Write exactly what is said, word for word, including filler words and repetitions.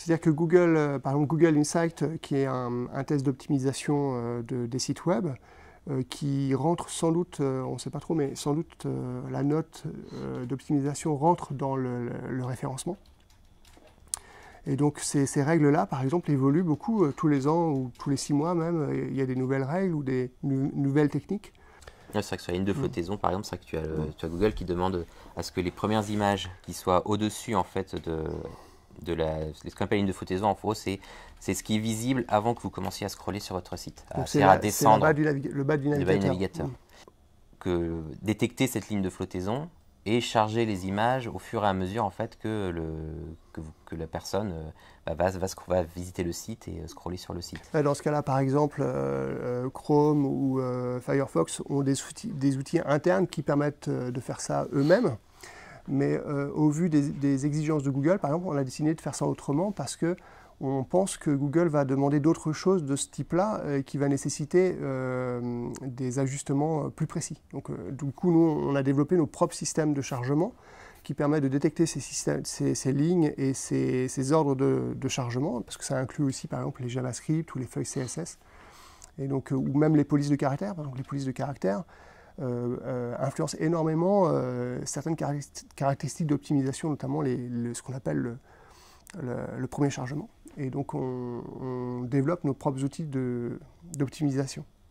C'est-à-dire que Google, euh, par exemple Google Insight, euh, qui est un, un test d'optimisation euh, de, des sites web, euh, qui rentre sans doute, euh, on ne sait pas trop, mais sans doute euh, la note euh, d'optimisation rentre dans le, le, le référencement. Et donc ces, ces règles-là, par exemple, évoluent beaucoup euh, tous les ans ou tous les six mois même. euh, Il y a des nouvelles règles ou des nu nouvelles techniques. Ouais, c'est vrai que sur la ligne de flottaison, mmh. par exemple, c'est vrai que tu as, le, tu as Google qui demande à ce que les premières images qui soient au-dessus en fait de, de la, ce qu'on appelle la ligne de flottaison, en gros, c'est c'est ce qui est visible avant que vous commenciez à scroller sur votre site, c'est à descendre le bas du, le bas du navigateur. Le bas du navigateur. Mmh. Que détecter cette ligne de flottaison et charger les images au fur et à mesure en fait que, le, que, vous, que la personne euh, va, va, va visiter le site et euh, scroller sur le site. Dans ce cas-là, par exemple, euh, Chrome ou euh, Firefox ont des outils, des outils internes qui permettent euh, de faire ça eux-mêmes. Mais euh, au vu des, des exigences de Google, par exemple, on a décidé de faire ça autrement parce que on pense que Google va demander d'autres choses de ce type-là euh, qui va nécessiter euh, des ajustements plus précis. Donc, euh, du coup, nous, on a développé nos propres systèmes de chargement qui permettent de détecter ces, systèmes, ces, ces lignes et ces, ces ordres de, de chargement, parce que ça inclut aussi, par exemple, les JavaScript ou les feuilles C S S, et donc, euh, ou même les polices de caractères. Par exemple, les polices de caractères euh, euh, influencent énormément euh, certaines caractéristiques d'optimisation, notamment les, le, ce qu'on appelle le, le, le premier chargement. Et donc, on, on développe nos propres outils d'optimisation.